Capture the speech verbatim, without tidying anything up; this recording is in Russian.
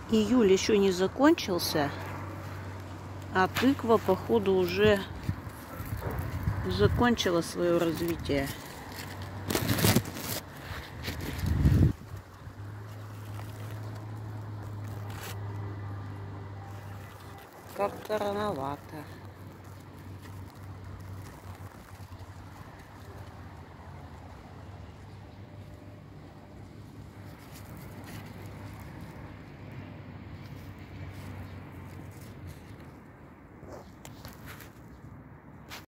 Июль еще не закончился, а тыква, походу, уже закончила свое развитие. Как-то рановато.